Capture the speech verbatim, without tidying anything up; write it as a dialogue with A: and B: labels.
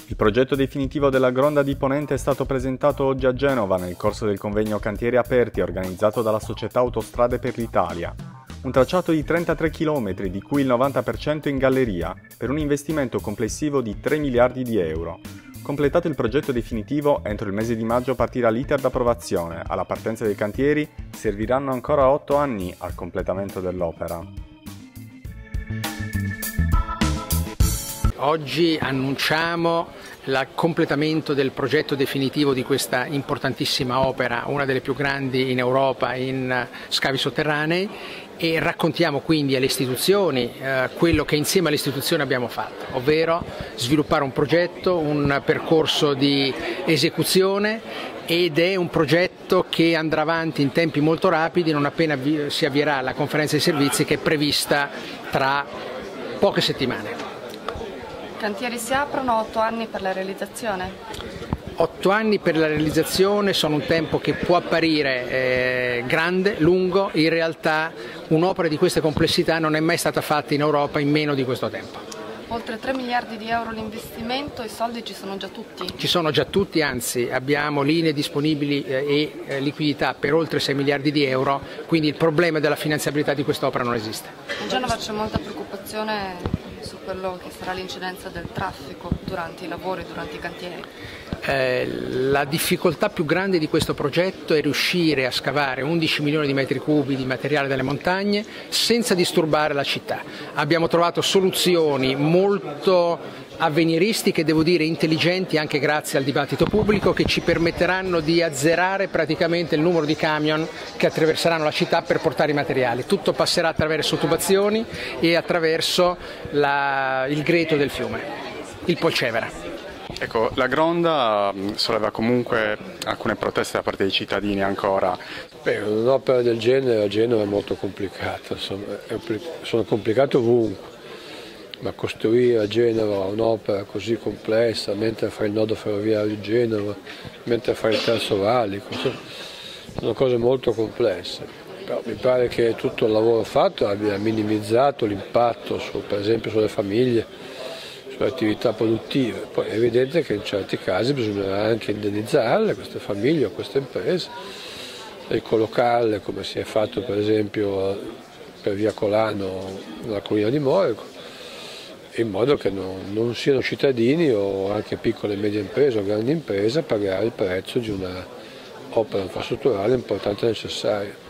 A: Il progetto definitivo della Gronda di Ponente è stato presentato oggi a Genova nel corso del convegno Cantieri Aperti organizzato dalla società Autostrade per l'Italia. Un tracciato di trentatré chilometri, di cui il novanta per cento in galleria, per un investimento complessivo di tre miliardi di euro. Completato il progetto definitivo, entro il mese di maggio partirà l'iter d'approvazione. Alla partenza dei cantieri serviranno ancora otto anni al completamento dell'opera.
B: Oggi annunciamo il completamento del progetto definitivo di questa importantissima opera, una delle più grandi in Europa in scavi sotterranei, e raccontiamo quindi alle istituzioni eh, quello che insieme alle istituzioni abbiamo fatto, ovvero sviluppare un progetto, un percorso di esecuzione, ed è un progetto che andrà avanti in tempi molto rapidi non appena si avvierà la conferenza di servizi che è prevista tra poche settimane.
C: I cantieri si aprono, otto anni per la realizzazione?
B: Otto anni per la realizzazione sono un tempo che può apparire eh, grande, lungo. In realtà un'opera di questa complessità non è mai stata fatta in Europa in meno di questo tempo.
C: Oltre tre miliardi di euro l'investimento, i soldi ci sono già tutti?
B: Ci sono già tutti, anzi abbiamo linee disponibili eh, e eh, liquidità per oltre sei miliardi di euro, quindi il problema della finanziabilità di quest'opera non esiste.
C: A Genova c'è molta preoccupazione su quello che sarà l'incidenza del traffico durante i lavori, durante i cantieri.
B: Eh, la difficoltà più grande di questo progetto è riuscire a scavare undici milioni di metri cubi di materiale dalle montagne senza disturbare la città. Abbiamo trovato soluzioni molto avveniristiche, devo dire intelligenti, anche grazie al dibattito pubblico, che ci permetteranno di azzerare praticamente il numero di camion che attraverseranno la città per portare i materiali. Tutto passerà attraverso tubazioni e attraverso la, il greto del fiume, il Polcevera.
D: Ecco, la Gronda solleva comunque alcune proteste da parte dei cittadini ancora.
E: Beh, un'opera del genere a Genova è molto complicata, insomma, è, sono complicate ovunque, ma costruire a Genova un'opera così complessa, mentre fai il nodo ferroviario di Genova, mentre fai il terzo valico, sono cose molto complesse. Però mi pare che tutto il lavoro fatto abbia minimizzato l'impatto su, per esempio sulle famiglie, sulle attività produttive. Poi è evidente che in certi casi bisognerà anche indennizzarle, queste famiglie o queste imprese, ricollocarle come si è fatto per esempio per via Colano nella collina di Morico, in modo che non, non siano cittadini o anche piccole e medie imprese o grandi imprese a pagare il prezzo di una opera infrastrutturale importante e necessaria.